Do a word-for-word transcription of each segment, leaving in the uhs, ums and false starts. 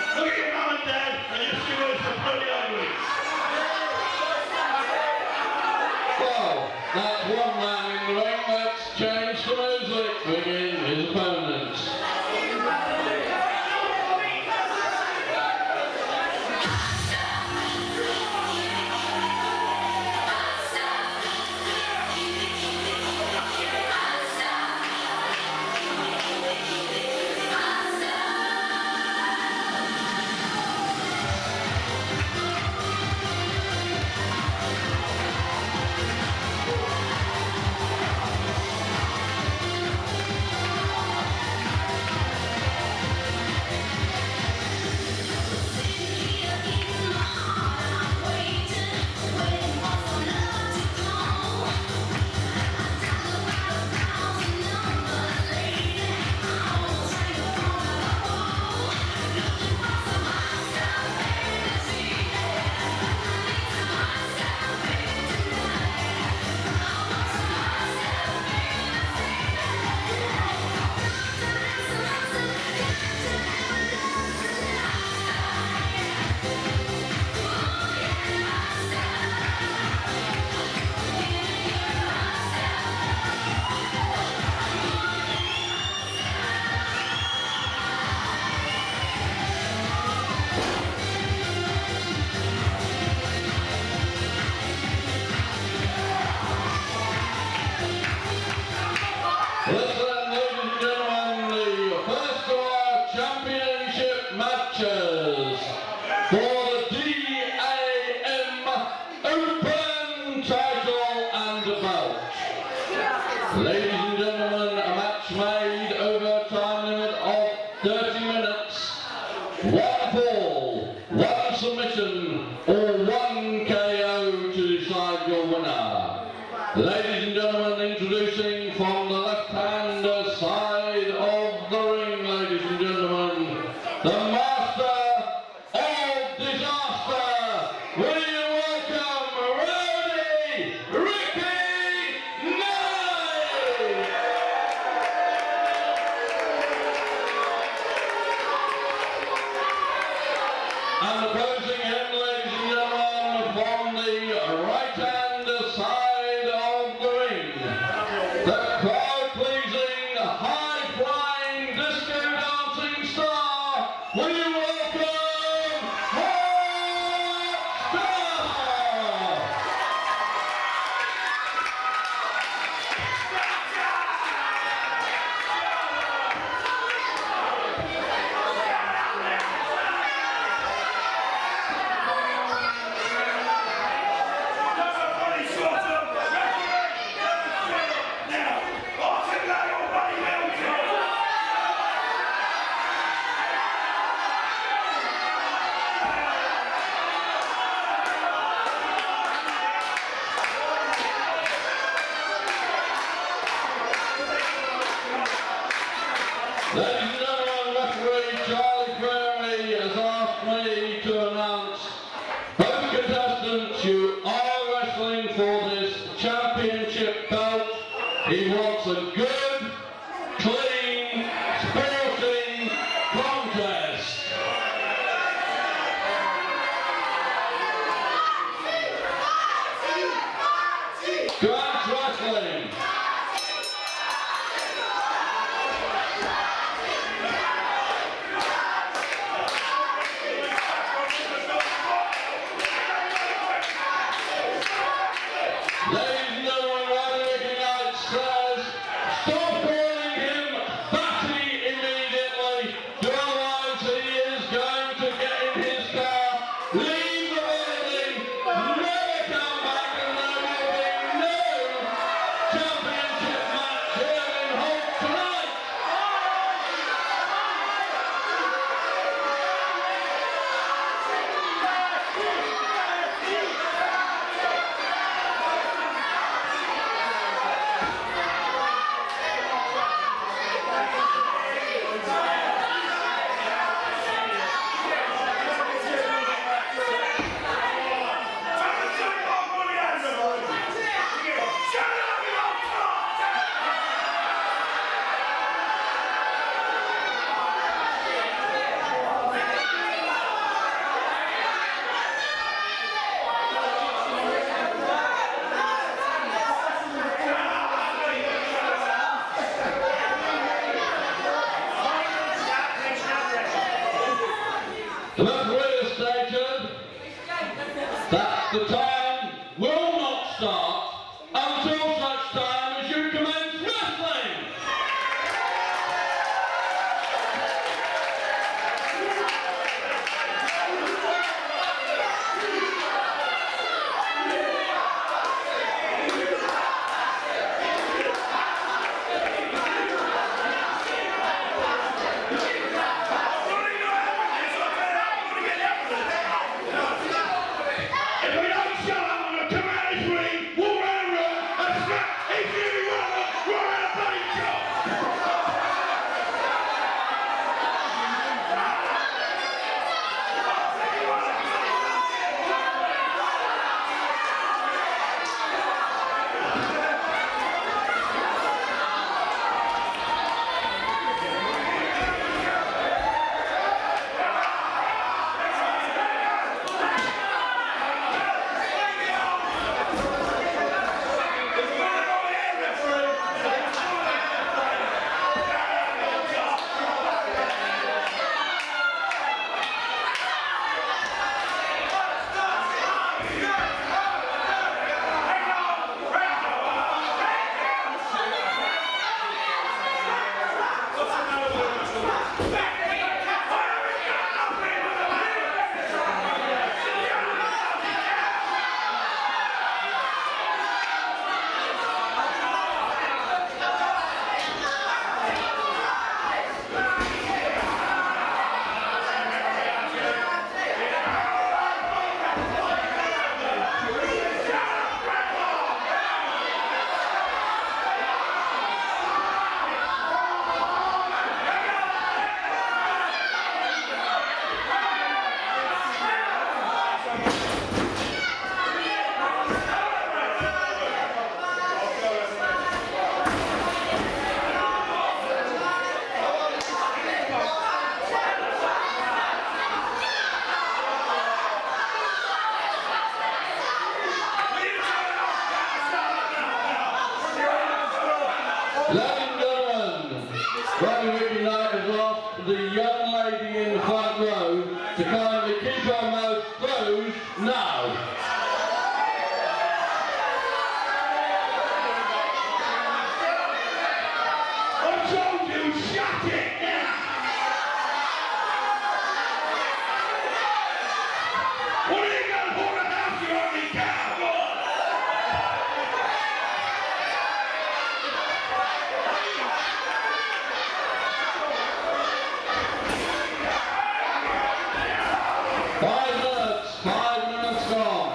Look at your mum and dad and your stewards are bloody ugly. Well, that's one man in the ring. Let's change the music. Begin his opponents. Listen, ladies and gentlemen, the first of our championship matches for the D A M Open title and belt. Ladies and gentlemen, a match made over a time limit of thirty minutes. One fall, one submission, or one K O to decide your winner. Ladies and gentlemen, introducing from the left-hand side of the ring, ladies and gentlemen, the master of disaster. Will you welcome Rowdy Ricky Knight? And opposing him, ladies and gentlemen, from the right-hand side of the ring, the crowd-pleasing, high-flying, disco dancing star. Will you welcome Hot Star? The referee has stated that the time will not start until such time as you commence wrestling. Ladies and gentlemen, Rodney Knight has asked the young lady in the front row to kindly keep her mouth closed now. I told you, shut it now! What are you going for the house you only cowboy? Five minutes, five minutes gone.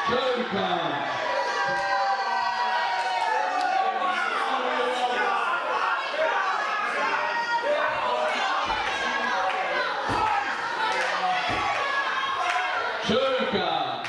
Showtime. Showtime.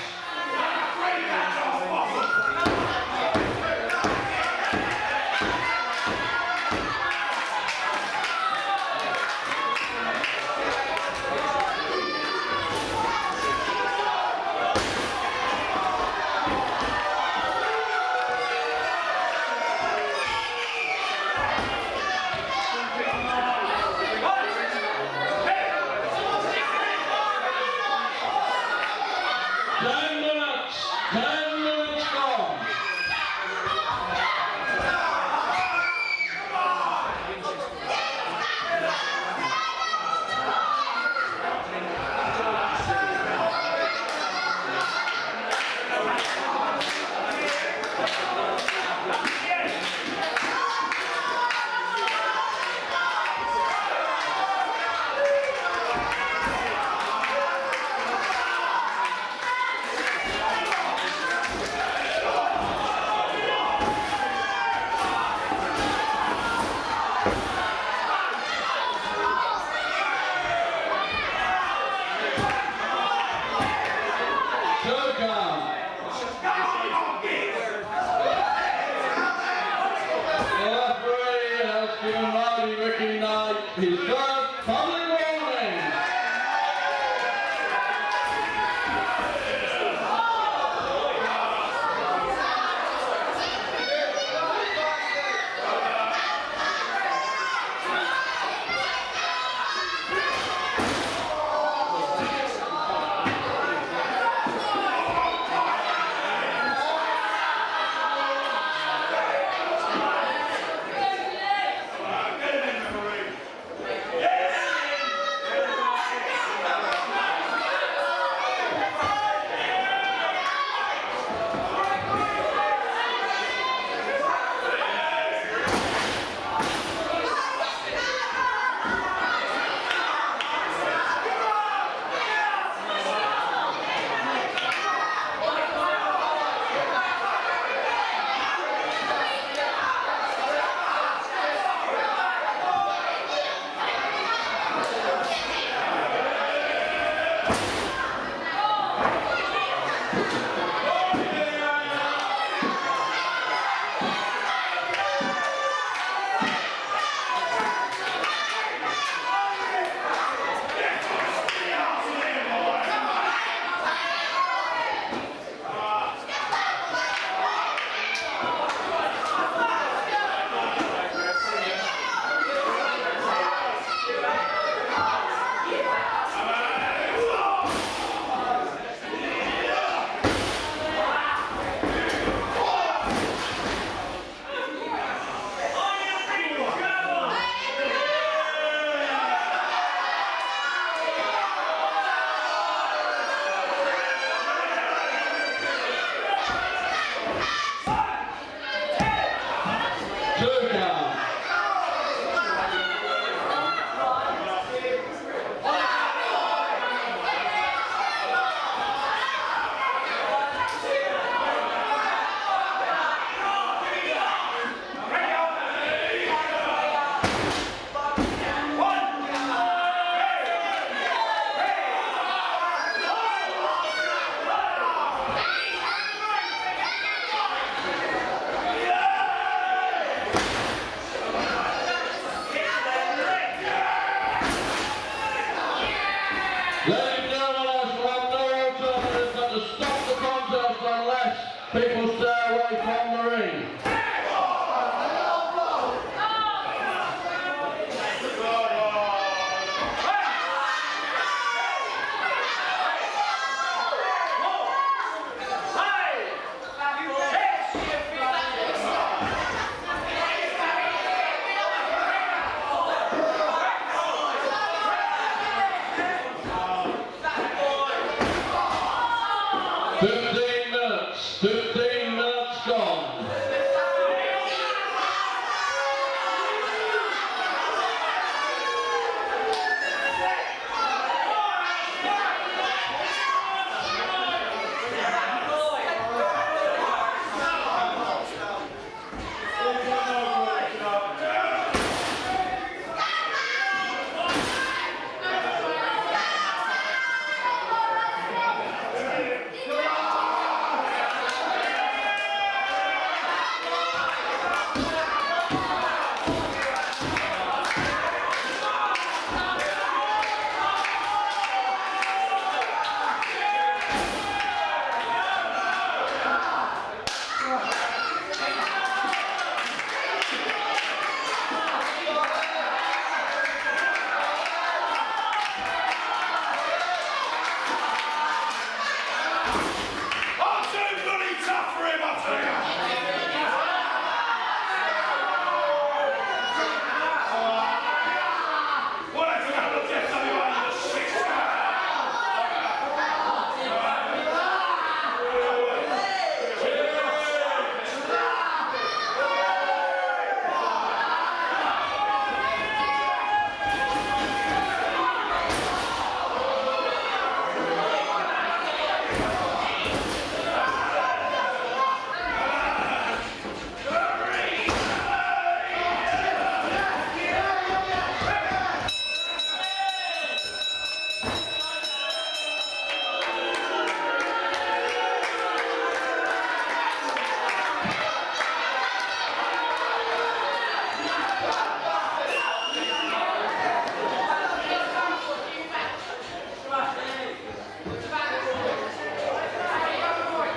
Ten minutes, ten minutes gone. Showtime. The referee has given Marty Ricky Knight his first public warning. People stay away from the ring. Fifteen minutes. Fifteen minutes gone.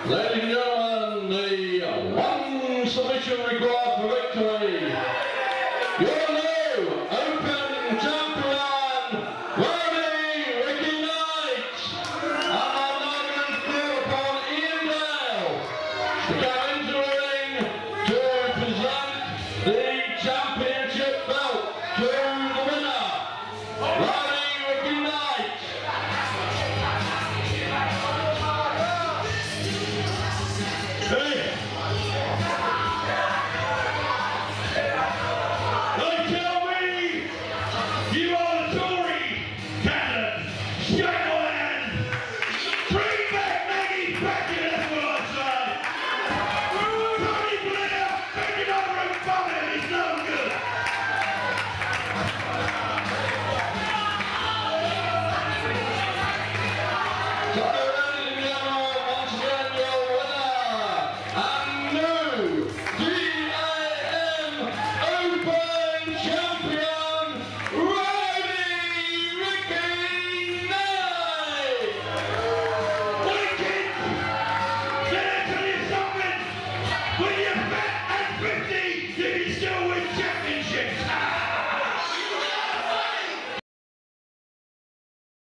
Ladies and gentlemen, the one submission required for victory. Your new Open Champion, Rowdy Ricky Knight. And I'm now going to call upon Ian Dale to come into the ring to present the championship belt to the winner, Rowdy Ricky Knight. Hey!